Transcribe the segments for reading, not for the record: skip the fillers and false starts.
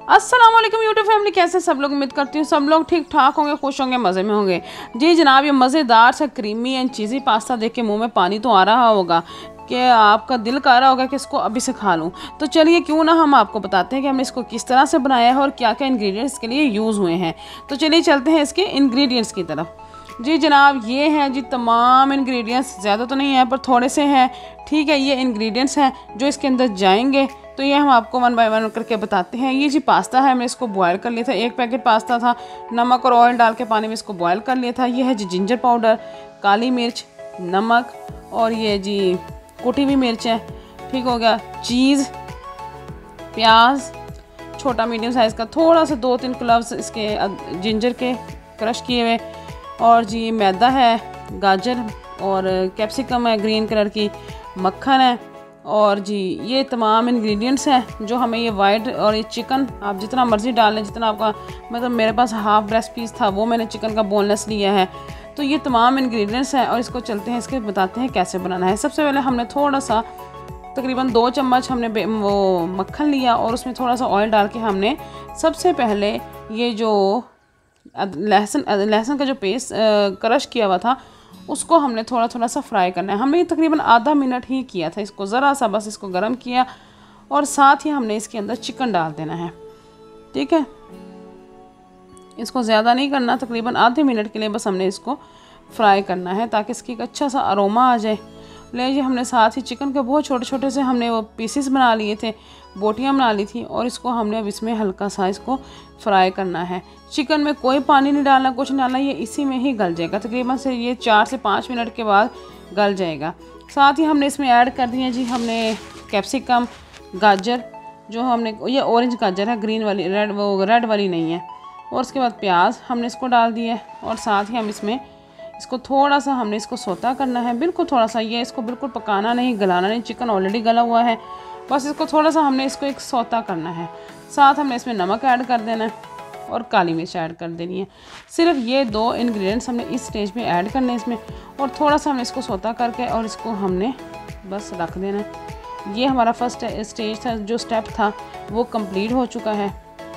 अस्सलाम वालेकुम YouTube family, कैसे सब लोग। उम्मीद करती हूँ सब लोग ठीक ठाक होंगे, खुश होंगे, मज़े में होंगे। जी जनाब, ये मज़ेदार सा क्रीमी एंड चीज़ी पास्ता देख के मुंह में पानी तो आ रहा होगा कि आपका दिल कर रहा होगा कि इसको अभी से खा लूँ। तो चलिए क्यों ना हम आपको बताते हैं कि हमने इसको किस तरह से बनाया है और क्या क्या इंग्रेडिएंट्स के लिए यूज़ हुए हैं। तो चलिए चलते हैं इसके इंग्रेडिएंट्स की तरफ। जी जनाब, ये हैं जी तमाम इंग्रेडिएंट्स, ज़्यादा तो नहीं है पर थोड़े से हैं, ठीक है। ये इंग्रेडिएंट्स हैं जो इसके अंदर जाएंगे, तो ये हम आपको वन बाय वन करके बताते हैं। ये जी पास्ता है, मैं इसको बॉयल कर लिया था, 1 पैकेट पास्ता था, नमक और ऑयल डाल के पानी में इसको बॉयल कर लिया था। ये है जी जिंजर पाउडर, काली मिर्च, नमक और ये जी कुटी हुई मिर्च है, ठीक हो गया। चीज़, प्याज छोटा मीडियम साइज़ का, थोड़ा सा 2-3 क्लव्स इसके जिंजर के क्रश किए हुए, और जी मैदा है, गाजर और कैप्सिकम है ग्रीन कलर की, मक्खन है, और जी ये तमाम इंग्रेडिएंट्स हैं जो हमें ये वाइट। और ये चिकन आप जितना मर्ज़ी डाल लें, जितना आपका, मतलब मेरे पास हाफ ब्रेस्ट पीस था वो मैंने चिकन का बोनलेस लिया है। तो ये तमाम इंग्रेडिएंट्स हैं और इसको चलते हैं, इसके बताते हैं कैसे बनाना है। सबसे पहले हमने थोड़ा सा तकरीबन 2 चम्मच हमने वो मक्खन लिया और उसमें थोड़ा सा ऑयल डाल के हमने सबसे पहले ये जो लहसुन का जो पेस्ट क्रश किया हुआ था उसको हमने थोड़ा थोड़ा सा फ्राई करना है। हमने तकरीबन आधा मिनट ही किया था इसको, ज़रा सा बस इसको गर्म किया और साथ ही हमने इसके अंदर चिकन डाल देना है, ठीक है। इसको ज़्यादा नहीं करना, तकरीबन आधे मिनट के लिए बस हमने इसको फ्राई करना है ताकि इसकी एक अच्छा सा अरोमा आ जाए। ले जी हमने साथ ही चिकन के बहुत छोटे छोटे से हमने वो पीसेस बना लिए थे, बोटियाँ बना ली थी, और इसको हमने अब इसमें हल्का सा इसको फ्राई करना है। चिकन में कोई पानी नहीं डालना, कुछ नहीं डालना, ये इसी में ही गल जाएगा। तकरीबन से ये 4 से 5 मिनट के बाद गल जाएगा। साथ ही हमने इसमें ऐड कर दिए जी हमने कैप्सिकम, गाजर, जो हमने ये ऑरेंज गाजर है, ग्रीन वाली, रेड वाली नहीं है। और उसके बाद प्याज हमने इसको डाल दिया, और साथ ही हम इसमें इसको थोड़ा सा हमने इसको सोता करना है, बिल्कुल थोड़ा सा, ये इसको बिल्कुल पकाना नहीं, गलाना नहीं, चिकन ऑलरेडी गला हुआ है, बस इसको थोड़ा सा हमने इसको एक सोता करना है। साथ हमने इसमें नमक ऐड कर देना है और काली मिर्च ऐड कर देनी है। सिर्फ ये 2 इंग्रेडिएंट्स हमने इस स्टेज पे ऐड करने हैं इसमें, और थोड़ा सा हमने इसको सोता करके और इसको हमने बस रख देना है। ये हमारा फर्स्ट स्टेज था, जो स्टेप था वो कंप्लीट हो चुका है।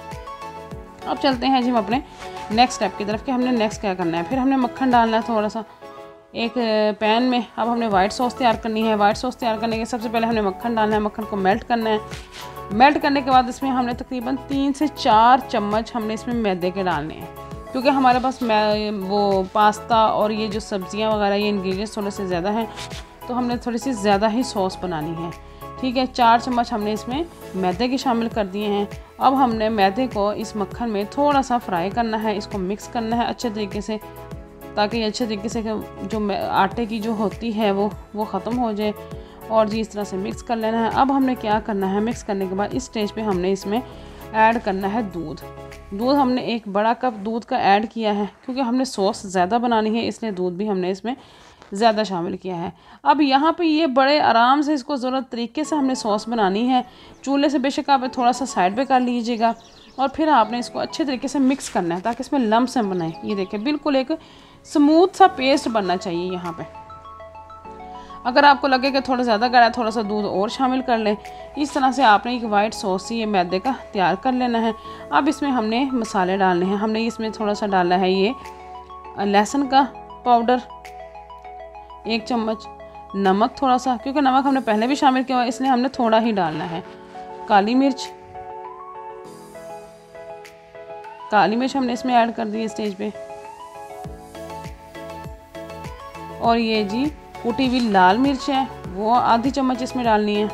अब चलते हैं जी हम अपने नेक्स्ट स्टेप की तरफ कि हमने नेक्स्ट क्या करना है। फिर हमने मक्खन डालना है थोड़ा सा एक पैन में। अब हमने वाइट सॉस तैयार करनी है। वाइट सॉस तैयार करने के सबसे पहले हमने मक्खन डालना है, मक्खन को मेल्ट करना है। मेल्ट करने के बाद इसमें हमने तकरीबन 3 से 4 चम्मच हमने इसमें मैदे के डालने हैं, क्योंकि हमारे पास वो पास्ता और ये जो सब्जियां वगैरह ये इंग्रेडिएंट्स थोड़े से ज़्यादा हैं, तो हमने थोड़ी सी ज़्यादा ही सॉस बनानी है, ठीक है। 4 चम्मच हमने इसमें मैदे के शामिल कर दिए हैं। अब हमने मैदे को इस मक्खन में थोड़ा सा फ्राई करना है, इसको मिक्स करना है अच्छे तरीके से, ताकि अच्छे तरीके से जो आटे की जो होती है वो ख़त्म हो जाए, और जी इस तरह से मिक्स कर लेना है। अब हमने क्या करना है, मिक्स करने के बाद इस स्टेज पे हमने इसमें ऐड करना है दूध। दूध हमने 1 बड़ा कप दूध का ऐड किया है, क्योंकि हमने सॉस ज़्यादा बनानी है, इसलिए दूध भी हमने इसमें ज़्यादा शामिल किया है। अब यहाँ पे ये बड़े आराम से इसको ज़रूरत तरीके से हमने सॉस बनानी है। चूल्हे से बेशक आप थोड़ा सा साइड पे कर लीजिएगा, और फिर आपने इसको अच्छे तरीके से मिक्स करना है ताकि इसमें लम्स न बनाए। ये देखिए बिल्कुल एक स्मूथ सा पेस्ट बनना चाहिए। यहाँ पे अगर आपको लगे कि थोड़ा ज़्यादा गाढ़ा है, थोड़ा सा दूध और शामिल कर लें। इस तरह से आपने एक वाइट सॉस ये मैदे का तैयार कर लेना है। अब इसमें हमने मसाले डालने हैं। हमने इसमें थोड़ा सा डाला है ये लहसुन का पाउडर 1 चम्मच, नमक थोड़ा सा, क्योंकि नमक हमने पहले भी शामिल किया हुआ इसलिए हमने थोड़ा ही डालना है। काली मिर्च हमने इसमें ऐड कर दी स्टेज पे, और ये जी कुटी हुई लाल मिर्च है वो आधी चम्मच इसमें डालनी है।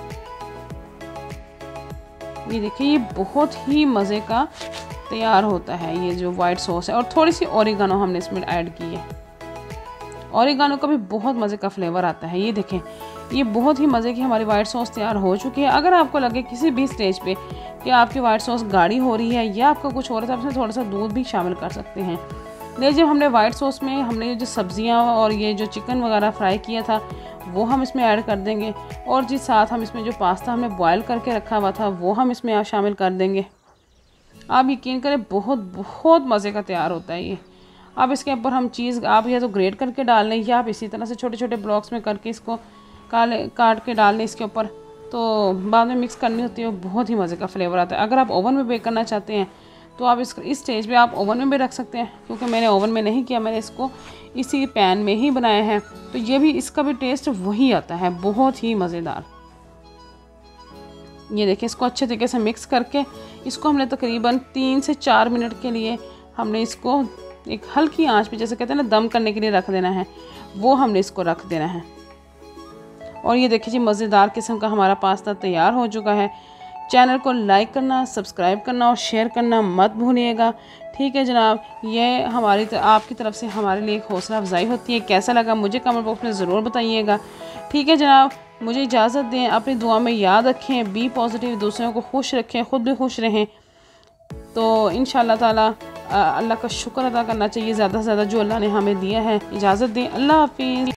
ये देखिए ये बहुत ही मज़े का तैयार होता है ये जो वाइट सॉस है। और थोड़ी सी ओरिगानो हमने इसमें ऐड की है। ओरिगानो का भी बहुत मज़े का फ्लेवर आता है। ये देखें ये बहुत ही मज़े की हमारी वाइट सॉस तैयार हो चुकी है। अगर आपको लगे किसी भी स्टेज पे कि आपकी वाइट सॉस गाढ़ी हो रही है या आपका कुछ हो रहा है, तो आप इसमें थोड़ा सा दूध भी शामिल कर सकते हैं। लेकिन जब हमने वाइट सॉस में हमने जो सब्जियां और ये जो चिकन वगैरह फ्राई किया था वो हम इसमें ऐड कर देंगे, और जी साथ हम इसमें जो पास्ता हमने बॉयल करके रखा हुआ था वो हम इसमें शामिल कर देंगे। आप यकीन करें बहुत बहुत मज़े का तैयार होता है ये। अब इसके ऊपर हम चीज़ आप या तो ग्रेट करके डाल लें, या आप इसी तरह से छोटे छोटे ब्लॉक्स में करके इसको काट के डाल लें इसके ऊपर। तो बाद में मिक्स करनी होती है, बहुत ही मज़े का फ्लेवर आता है। अगर आप ओवन में बेक करना चाहते हैं तो आप इस स्टेज पे आप ओवन में भी रख सकते हैं, क्योंकि मैंने ओवन में नहीं किया, मैंने इसको इसी पैन में ही बनाया है। तो ये भी, इसका भी टेस्ट वही आता है, बहुत ही मज़ेदार। ये देखिए, इसको अच्छे तरीके से मिक्स करके इसको हमने तकरीबन 3 से 4 मिनट के लिए हमने इसको एक हल्की आंच पे, जैसे कहते हैं ना, दम करने के लिए रख देना है, वो हमने इसको रख देना है। और ये देखिए जी, मज़ेदार किस्म का हमारा पास्ता तैयार हो चुका है। चैनल को लाइक करना, सब्सक्राइब करना और शेयर करना मत भूलिएगा। ठीक है जनाब, ये आपकी तरफ से हमारे लिए एक हौसला अफजाई होती है। कैसा लगा मुझे कमेंट बॉक्स में ज़रूर बताइएगा। ठीक है जनाब, मुझे इजाज़त दें। अपनी दुआ में याद रखें, बी पॉजिटिव, दूसरों को खुश रखें, ख़ुद भी खुश रहें। तो इंशाअल्लाह ताला अल्लाह का शुक्र अदा करना चाहिए ज़्यादा से ज़्यादा जो अल्लाह ने हमें दिया है। इजाज़त दें, अल्लाह हाफिज़।